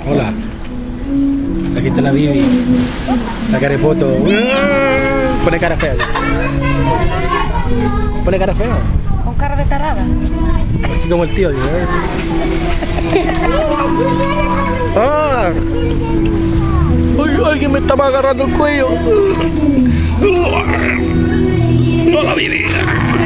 Hola. Aquí está la Bibi. La carepoto. Pone cara fea. Pone cara fea. Con cara de tarada. Así como el tío, digo. ¡Ah! ¡Ay, alguien me estaba agarrando el cuello! ¡No la Bibi!